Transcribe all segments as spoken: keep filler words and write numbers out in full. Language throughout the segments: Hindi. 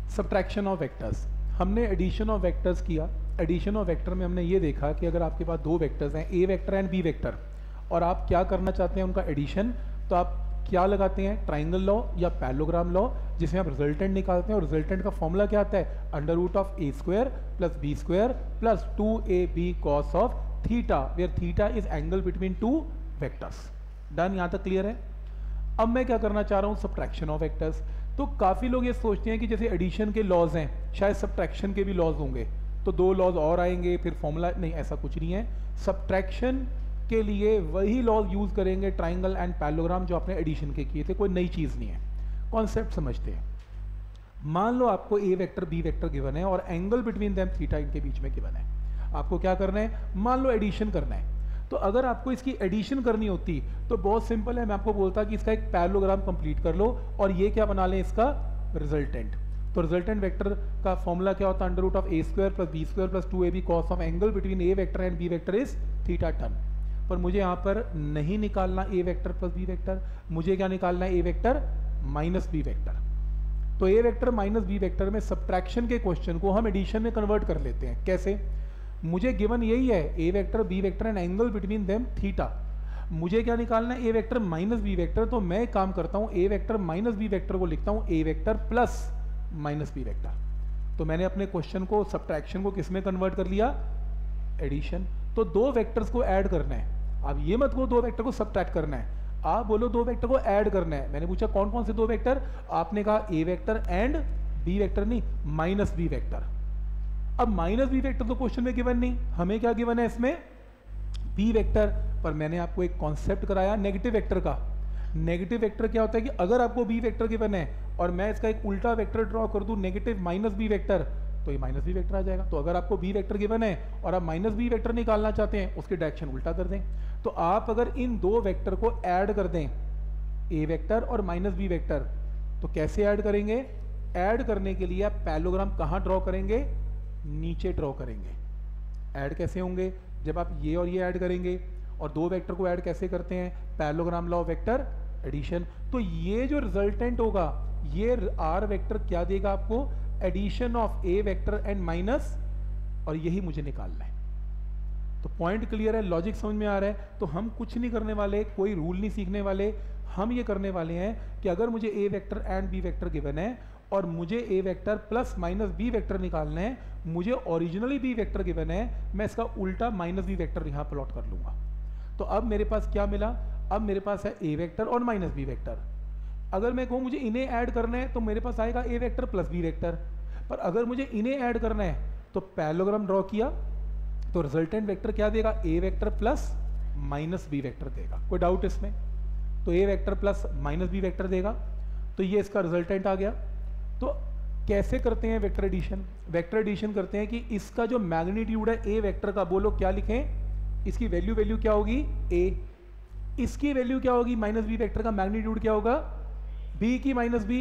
Subtraction of vectors. हमने एडिशन ऑफ वेक्टर्स किया। एडिशन ऑफ वेक्टर में हमने ये देखा कि अगर आपके पास दो वेक्टर्स हैं, A vector and B vector, और आप क्या करना चाहते हैं उनका एडिशन, तो आप क्या लगाते हैं, ट्राइंगल लॉ या पैरेललोग्राम लॉ, जिसमें आप रिजल्टेंट निकालते हैं। और रिजल्टेंट का फॉर्मूला क्या आता है, under root of A square plus B square plus two A B cos of theta, where theta is angle between two vectors. Done, यहाँ तक क्लियर है। अब मैं क्या करना चाह रहा हूँ, सब्ट्रैक्शन ऑफ वेक्टर्स। तो काफ़ी लोग ये सोचते हैं कि जैसे एडिशन के लॉज हैं, शायद सब्ट्रैक्शन के भी लॉज होंगे, तो दो लॉज और आएंगे फिर फॉर्मूला, नहीं, ऐसा कुछ नहीं है। सब्ट्रैक्शन के लिए वही लॉज यूज़ करेंगे, ट्राइंगल एंड पैरेललोग्राम, जो आपने एडिशन के किए थे, कोई नई चीज़ नहीं है। कॉन्सेप्ट समझते हैं। मान लो आपको A vector B vector given है और एंगल बिटवीन देम थीटा इनके बीच में गिवन है। आपको क्या करना है, मान लो एडिशन करना है। तो अगर आपको इसकी एडिशन करनी होती तो बहुत सिंपल है, मैं आपको बोलता कि इसका एक पैरेललोग्राम कंप्लीट कर लो और ये क्या बना लें, इसका रिजल्टेंट। तो रिजल्टेंट वेक्टर का फॉर्मूला क्या होता है, under root of A square plus B square plus two A B cos of angle between A vector and B vector is theta done. पर मुझे यहाँ पर नहीं निकालना A vector plus B vector, मुझे क्या निकालना है, A vector minus B vector. तो A vector minus B vector में सब्ट्रैक्शन के क्वेश्चन को हम एडिशन में कन्वर्ट कर लेते हैं। कैसे, मुझे गिवन यही है, A vector B vector and angle between them theta. मुझे क्या निकालना है, A vector minus B vector. तो मैं काम करता हूँ, A vector minus B vector को लिखता हूँ A vector plus minus B vector. तो मैंने अपने क्वेश्चन को, सब्ट्रैक्शन को किस में कन्वर्ट कर लिया, एडिशन। तो दो वेक्टर्स को ऐड करना है। अब ये मत को दो वेक्टर को सब्ट्रैक्ट करना है, आप बोलो दो वेक्टर को ऐड करना है। मैंने पूछा कौन कौन से दो वेक्टर, आपने कहा A vector and B vector, नहीं, माइनस बी वेक्टर। अब माइनस बी वेक्टर तो क्वेश्चन में गिवन नहीं, हमें क्या गिवन है इसमें, बी वेक्टर। पर मैंने आपको एक कॉन्सेप्ट कराया नेगेटिव वेक्टर का। नेगेटिव वेक्टर क्या होता है कि अगर आपको बी वेक्टर गिवन है और मैं इसका एक उल्टा वेक्टर ड्रॉ कर दूं, नेगेटिव माइनस बी वेक्टर, तो ये माइनस बी वेक्टर आ जाएगा। तो अगर आपको बी वेक्टर गिवन है और आप माइनस बी वेक्टर निकालना चाहते हैं, उसकी डायरेक्शन उल्टा कर दें। तो आप अगर इन दो वेक्टर को ऐड कर दें, ए वेक्टर और माइनस बी वेक्टर, तो कैसे ऐड करेंगे, ऐड करने के लिए आप पैरेललोग्राम कहाँ ड्रॉ करेंगे, नीचे ड्रॉ करेंगे। ऐड कैसे होंगे, जब आप ये और ये ऐड करेंगे। और दो वेक्टर को ऐड कैसे करते हैं, parallelogram law of vector addition. तो ये जो रिजल्टेंट होगा, ये आर वेक्टर क्या देगा आपको, addition of A vector and minus, और यही मुझे निकालना है। तो पॉइंट क्लियर है, लॉजिक समझ में आ रहा है। तो हम कुछ नहीं करने वाले, कोई रूल नहीं सीखने वाले। हम ये करने वाले हैं कि अगर मुझे A vector and B vector given है और मुझे A vector plus minus B vector निकालना है, मुझे ओरिजिनली बी वेक्टर गिवन है, मैं इसका उल्टा माइनस बी वेक्टर यहाँ प्लॉट कर लूँगा। तो अब मेरे पास क्या मिला, अब मेरे पास है ए वेक्टर और माइनस बी वेक्टर। अगर मैं कहूँ मुझे इन्हें ऐड करना है, तो मेरे पास आएगा A vector plus B vector. पर अगर मुझे इन्हें ऐड करना है, तो पैरेललोग्राम ड्रॉ किया, तो रिजल्टेंट वेक्टर क्या देगा, A vector plus minus B vector देगा। कोई डाउट इसमें, तो A vector plus minus B vector देगा। तो ये इसका रिजल्टेंट आ गया। तो कैसे करते हैं वेक्टर एडिशन, वेक्टर एडिशन करते हैं कि इसका जो मैग्नीट्यूड है ए वेक्टर का, बोलो क्या लिखें, इसकी वैल्यू वैल्यू क्या होगी, ए। इसकी वैल्यू क्या होगी, माइनस बी वेक्टर का मैग्नीट्यूड क्या होगा, बी की माइनस बी,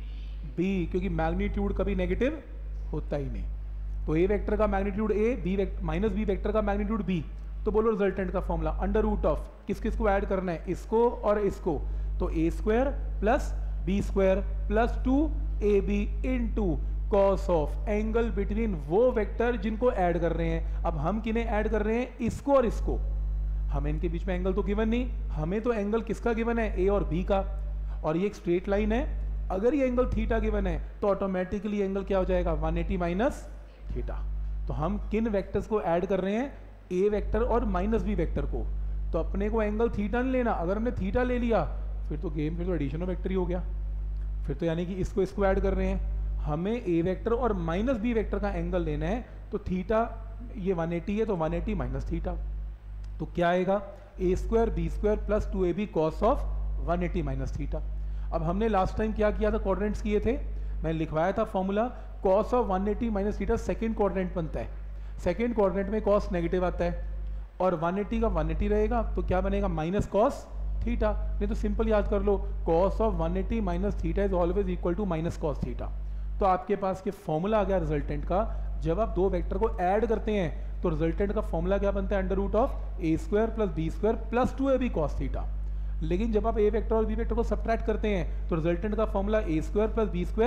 बी, क्योंकि मैग्नीट्यूड कभी नेगेटिव होता ही नहीं। तो ए वेक्टर का magnitude A, B vector minus B vector का मैग्नीट्यूड बी। तो बोलो रिजल्टेंट का फॉर्मूला, अंडर रूट ऑफ किस किस को ऐड करना है, इसको और इसको। तो A square plus B square plus two A B into cos of angle between वो वेक्टर जिनको ऐड कर रहे हैं। अब हम किन्हें ऐड कर रहे हैं, इसको और इसको। हमें इनके बीच में एंगल तो गिवन नहीं, हमें तो एंगल किसका गिवन है, ए और बी का। और ये एक स्ट्रेट लाइन है, अगर ये एंगल थीटा गिवन है तो ऑटोमेटिकली एंगल क्या हो जाएगा, वन एटी माइनस थीटा। तो हम किन वेक्टर्स को ऐड कर रहे हैं, ए वेक्टर और माइनस बी वेक्टर को। तो अपने को एंगल थीटा नहीं लेना, अगर हमने थीटा ले लिया फिर तो गेम, फिर तो एडिशन ऑफ वेक्टर ही हो गया। फिर तो यानी कि इसको इसको ऐड कर रहे हैं। हमें ए वेक्टर और माइनस बी वेक्टर का एंगल लेना है, तो थीटा ये वन एटी है, तो वन एटी माइनस थीटा। तो क्या आएगा, A square B square plus two A B cos of one eighty minus theta. अब हमने लास्ट टाइम क्या किया था, क्वाड्रेंट्स किए थे, मैंने लिखवाया था formula, cos of one eighty minus theta second quadrant बनता है। सेकेंड क्वाड्रेंट में कॉस नेगेटिव आता है और वन एटी का वन एटी रहेगा, तो क्या बनेगा, माइनस कॉस थीटा। नहीं तो सिंपल याद कर लो, cos of one eighty minus theta is always equal to minus cos theta. तो आपके पास ये फॉर्मूला आ गया रिजल्टेंट का। जब आप दो वेक्टर को ऐड करते हैं तो रिजल्टेंट का फॉर्मूला क्या बनता है, under root of A square plus B square plus two A B cos theta. लेकिन जब आप ए वेक्टर और बी वेक्टर को सब्ट्रैक्ट करते हैं तो रिजल्टेंट का formula A square plus B square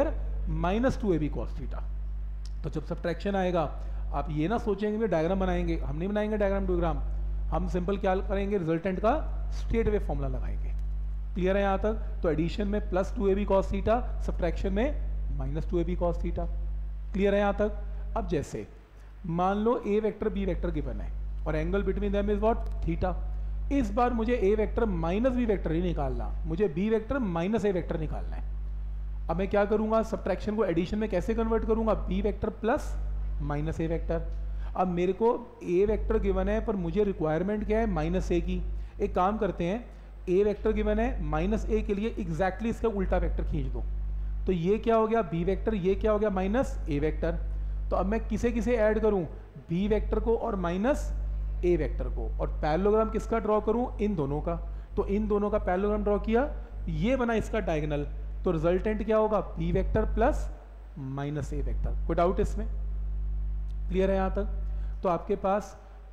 minus two A B cos theta. तो जब सब्ट्रैक्शन आएगा आप ये ना सोचेंगे भी डायग्राम बनाएंगे, हम नहीं बनाएंगे डायग्राम डायग्राम हम सिंपल क्या करेंगे, रिजल्टेंट का स्ट्रेट वे फॉर्मूला लगाएंगे। क्लियर है यहाँ तक? तो एडिशन में plus two A B cos theta, subtraction में minus two A B cos theta. Clear है यहाँ तक? अब जैसे मान लो A vector B vector given है और angle between them is what, theta. इस बार मुझे A vector minus B vector ही निकालना, मुझे B vector minus A vector निकालना है। अब मैं क्या करूंगा, सब्ट्रैक्शन को एडिशन में कैसे कन्वर्ट करूंगा, B vector plus minus A vector. अब मेरे को ए वेक्टर गिवन है पर मुझे रिक्वायरमेंट क्या है, माइनस ए की। एक काम करते हैं, ए वेक्टर गिवन है, माइनस ए के लिए एग्जैक्टली इसका उल्टा वेक्टर खींच दो। तो ये क्या हो गया, बी वेक्टर, ये क्या हो गया, माइनस ए वेक्टर। तो अब मैं किसे किसे ऐड करूं, बी वेक्टर को और माइनस ए वेक्टर को, और पैरेललोग्राम किसका ड्रॉ करूं, इन दोनों का। तो इन दोनों का पैरेललोग्राम ड्रॉ किया, ये बना इसका डायगोनल। तो रिजल्टेंट क्या होगा, B vector plus minus A vector. कोई डाउट इसमें? क्लियर है यहाँ तक? तो आपके पास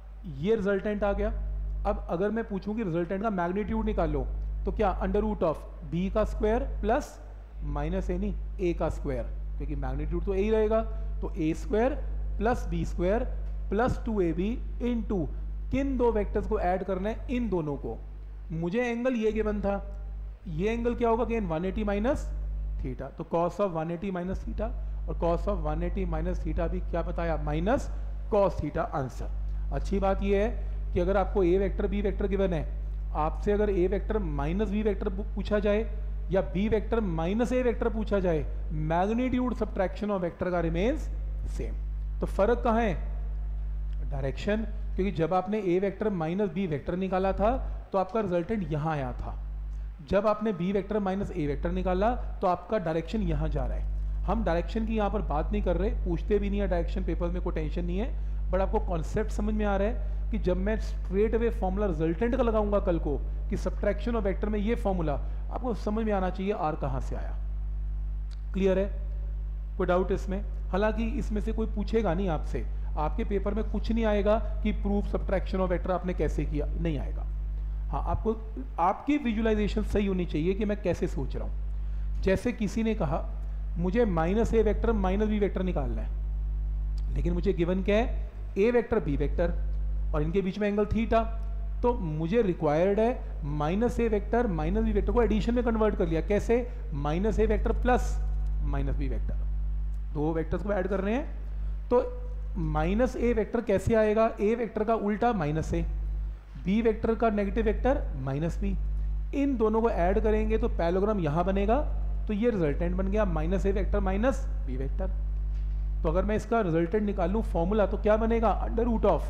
ये रिजल्टेंट आ गया। अब अगर मैं पूछूं कि रिजल्टेंट का मैग्नीट्यूड निकालो, तो क्या, अंडर रूट ऑफ बी का स्क्वायर प्लस माइनस ए नहीं, ए का स्क्वायर, क्योंकि मैग्नीट्यूड तो ए ही रहेगा। तो A square plus B square plus two A B into, किन दो वेक्टर्स को ऐड करना है, इन दोनों को। मुझे एंगल ये गिवन था, ये एंगल क्या होगा, again one eighty minus theta. तो cos of one eighty minus theta, और cos of one eighty minus theta भी क्या बताया, माइनस कॉस थीटा आंसर। अच्छी बात ये है कि अगर आपको A vector B vector given है, आपसे अगर A vector minus B vector पूछा जाए या B vector minus A vector पूछा जाए, मैग्नीट्यूड सब्ट्रैक्शन ऑफ वेक्टर का रिमेन्स सेम। तो फर्क कहाँ है, डायरेक्शन। क्योंकि जब आपने A vector minus B vector निकाला था तो आपका रिजल्टेंट यहाँ आया था, जब आपने B vector minus A vector निकाला तो आपका डायरेक्शन यहाँ जा रहा है। हम डायरेक्शन की यहाँ पर बात नहीं कर रहे, पूछते भी नहीं है डायरेक्शन पेपर में, कोई टेंशन नहीं है। बट आपको कॉन्सेप्ट समझ में आ रहा है कि जब मैं स्ट्रेट वे फॉर्मूला रिजल्टेंट का लगाऊंगा कल को, कि सब्ट्रैक्शन ऑफ वेक्टर में ये फॉर्मूला, आपको समझ में आना चाहिए आर कहाँ से आया। क्लियर है? कोई डाउट इसमें? हालांकि इसमें से कोई पूछेगा नहीं आपसे, आपके पेपर में कुछ नहीं आएगा कि प्रूफ सब्ट्रैक्शन ऑफ वेक्टर आपने कैसे किया, नहीं आएगा। हाँ, आपको आपकी विजुअलाइजेशन सही होनी चाहिए कि मैं कैसे सोच रहा हूँ। जैसे किसी ने कहा मुझे minus A vector minus B vector निकालना है, लेकिन मुझे गिवन क्या है, ए वेक्टर बी वेक्टर और इनके बीच में एंगल थीटा। तो मुझे रिक्वायर्ड है minus A vector minus B vector को एडिशन में कन्वर्ट कर लिया। कैसे, minus A vector plus minus B vector, दो वेक्टर्स को ऐड कर रहे हैं। तो माइनस ए वेक्टर कैसे आएगा, ए वेक्टर का उल्टा माइनस ए, बी वेक्टर का नेगेटिव वेक्टर माइनस बी। इन दोनों को ऐड करेंगे तो पैरेललोग्राम यहाँ बनेगा। तो ये रिजल्टेंट बन गया minus A vector minus B vector. तो अगर मैं इसका रिजल्टेंट निकालूं फॉर्मूला, तो क्या बनेगा, under root of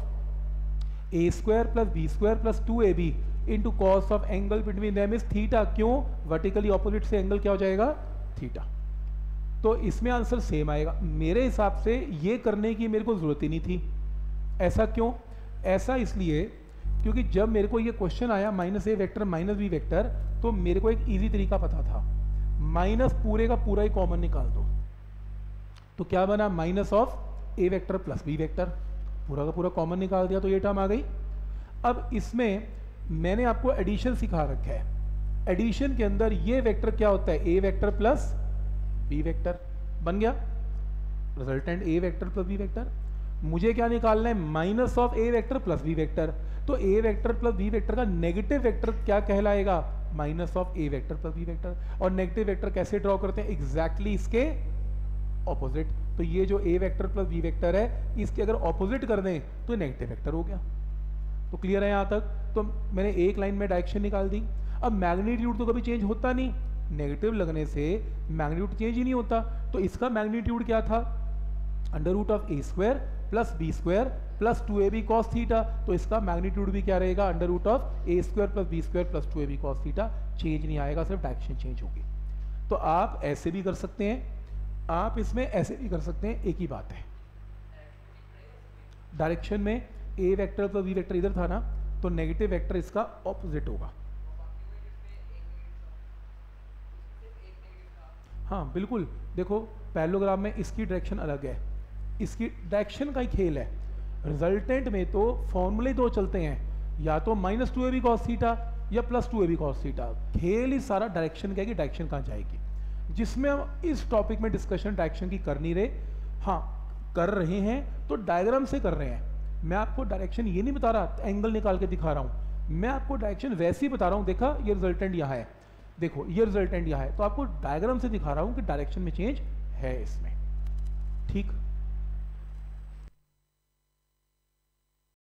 A square plus B square plus two A B into cos of angle between them is theta. क्यों, वर्टिकली ऑपोजिट से एंगल क्या हो जाएगा, थीटा। तो इसमें आंसर सेम आएगा। मेरे हिसाब से ये करने की मेरे को जरूरत ही नहीं थी। ऐसा क्यों, ऐसा इसलिए क्योंकि जब मेरे को ये क्वेश्चन आया minus A vector minus B vector, तो मेरे को एक इजी तरीका पता था, माइनस पूरे का पूरा ही कॉमन निकाल दो। तो क्या बना, minus of A vector plus B vector, पूरा का पूरा कॉमन निकाल दिया तो ये टर्म आ गई। अब इसमें मैंने आपको एडिशन सिखा रखा है। एडिशन के अंदर ये वेक्टर क्या होता है, A vector plus B vector बन गया, resultant A vector plus B vector. मुझे क्या निकालना है, minus of A vector plus B vector. तो A vector plus B vector का नेगेटिव वेक्टर क्या कहलाएगा, minus of A vector plus B vector. और नेगेटिव वेक्टर कैसे ड्रॉ करते हैं, एग्जैक्टली इसके ऑपोजिट। तो ये जो A vector plus B vector है, इसके अगर ऑपोजिट कर दें तो नेगेटिव वेक्टर हो गया। तो क्लियर है यहाँ तक? तो मैंने एक लाइन में डायरेक्शन निकाल दी। अब मैग्नीट्यूड तो कभी चेंज होता नहीं, नेगेटिव लगने से मैग्नीट्यूड चेंज ही नहीं होता। तो इसका मैग्नीट्यूड क्या था, under root of A square plus B square plus two A B cos theta. तो इसका मैग्नीट्यूड भी क्या रहेगा, under root of A square plus B square plus two A B cos theta. Change नहीं आएगा, सिर्फ डायरेक्शन चेंज होगी। तो आप ऐसे भी कर सकते हैं, आप इसमें ऐसे भी कर सकते हैं, एक ही बात है। डायरेक्शन में A vector plus B vector इधर था ना, तो नेगेटिव वेक्टर इसका ऑपोजिट होगा। हाँ बिल्कुल, देखो पैरेललोग्राम में इसकी डायरेक्शन अलग है, इसकी डायरेक्शन का ही खेल है। रिजल्टेंट में तो फॉर्मूले दो चलते हैं, या तो minus two A B cos theta या plus two A B cos theta. खेल ही सारा डायरेक्शन का है कि डायरेक्शन कहाँ जाएगी। जिसमें हम इस टॉपिक में डिस्कशन डायरेक्शन की कर नहीं रहे, हाँ कर रहे हैं तो डायग्राम से कर रहे हैं। मैं आपको डायरेक्शन ये नहीं बता रहा, एंगल निकाल के दिखा रहा हूँ, मैं आपको डायरेक्शन वैसे ही बता रहा हूँ। देखा ये रिजल्टेंट यहाँ है, देखो ये रिजल्टेंट यहाँ है, तो आपको डायग्राम से दिखा रहा हूँ कि डायरेक्शन में चेंज है इसमें। ठीक।